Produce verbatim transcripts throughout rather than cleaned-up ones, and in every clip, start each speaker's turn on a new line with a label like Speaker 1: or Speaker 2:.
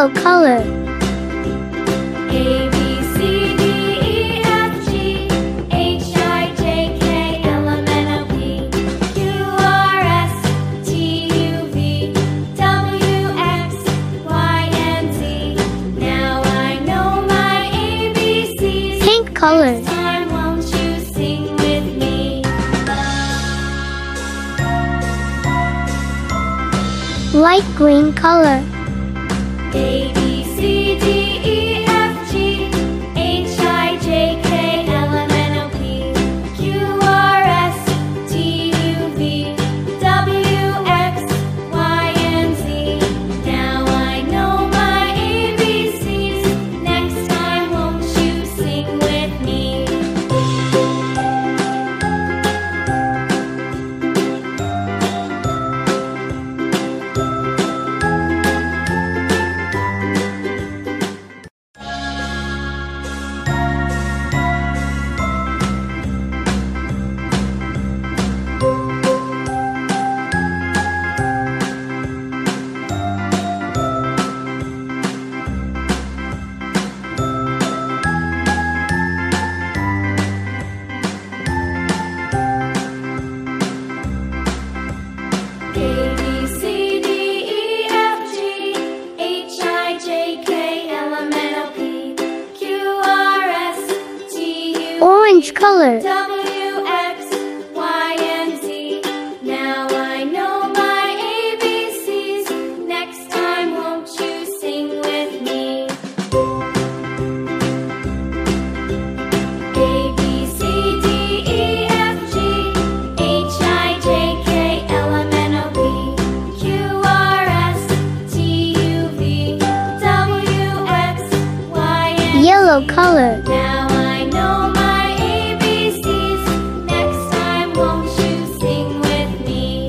Speaker 1: Yellow color.
Speaker 2: A, B, C, D, E, F, G, H, I, J, K, L, M, N, O, P, Q, R, S, T, U, V, W, X, Y, and Z. Now I know my A B Cs.
Speaker 1: Pink color.
Speaker 2: Next time won't you sing with me?
Speaker 1: Light green color.
Speaker 2: A, B, C, D, E, F, G, H, I, J, K, L, M, N, O, P, Q, R, S, T, U, V, W, X, Y, and Z. Now I know my A B Cs. Next time won't you sing with me? A, B, C, D, E, F, G, H, I, J, K, L, M, N, O, P, Q, R, S, T, U,
Speaker 1: Orange color.
Speaker 2: W, X, Y, and Z. Now I know my A B Cs. Next time won't you sing with me? A, B, C, D, E, F, G, H, I, J, K, L, M, N, O, P, Q, R, S, T, U, V, W, X, Y, and
Speaker 1: Yellow
Speaker 2: Z.
Speaker 1: color.
Speaker 2: Now I know my A B Cs. Next time won't you sing with me?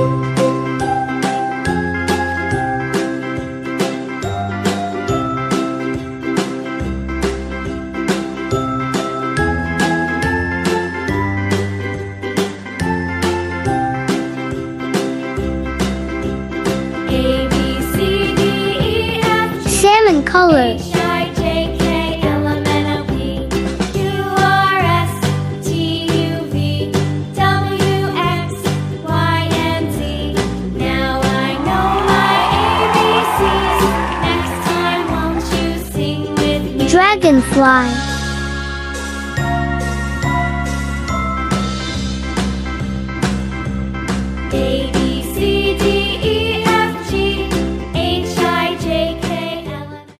Speaker 2: A, B, C, D, E, F, G,
Speaker 1: Salmon color.
Speaker 2: H, I, J, K, L, M, N, O, P, Q, R, S, T, U, V, W, X, Y, and Z. Now I know my A B Cs. Next time won't you sing with me?
Speaker 1: Dragonfly.